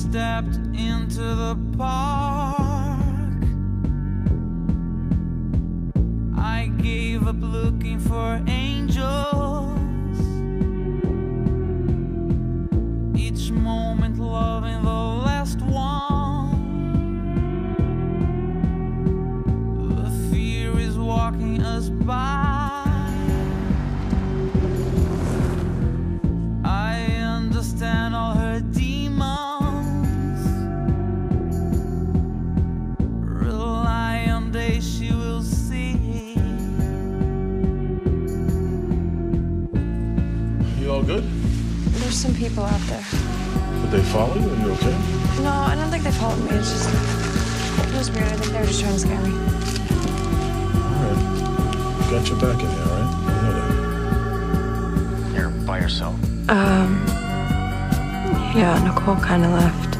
stepped into the park. I gave up looking for angels. Each moment loving the last one. The fear is walking us by. I understand all her demons. Rely on day she will see. You all good? There's some people out there. Did they follow you? Are you okay? No, I don't think they followed me. It's just, it was weird. I think they were just trying to scare me. All right. Got your back in there, all right? You know that. You're by yourself? Yeah, Nicole kind of left.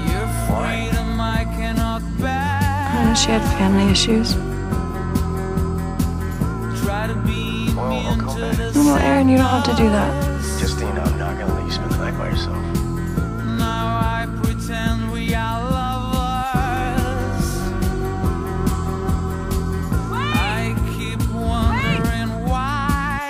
She had family issues. No, Aaron, you don't have to do that. Just so you know, I'm not gonna let you spend the night by yourself. Now I pretend we are lovers. I keep wondering why.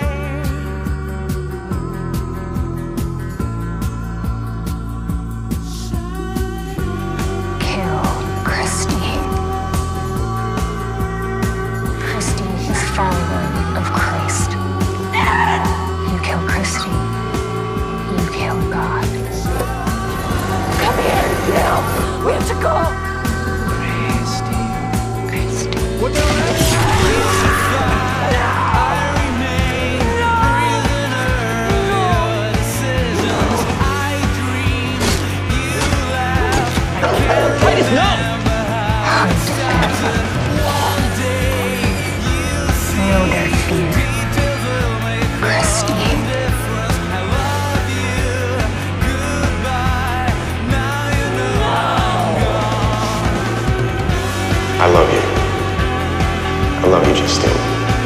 Kill Kristy. Kristy is follower of Christ. You kill Kristy, you kill God. Come here now. We have to go. Kristy. What the hell? Know their fear. Kristy. I love you. I love you, Justine.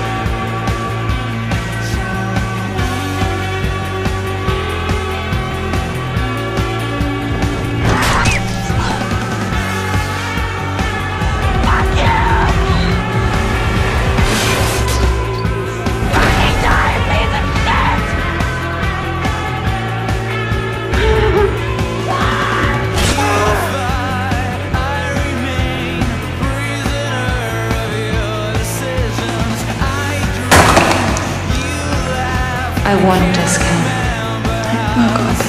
I won discount. Oh God,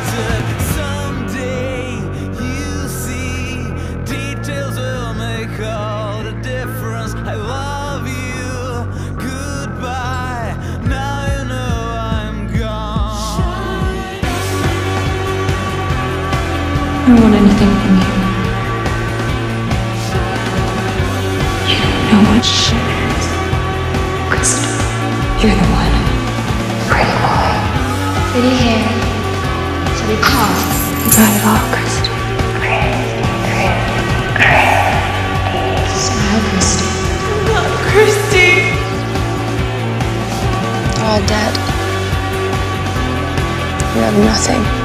Someday you see details will make all the difference. I love you. Goodbye. Now you know I'm gone. I don't want anything from you. You don't know what shit is. Kristy, you're the one. Pretty boy. Pretty hair. Pretty paws. You got it all, Kristy. Kristy. Smile, Kristy. Not Kristy. They're all dead. You have nothing.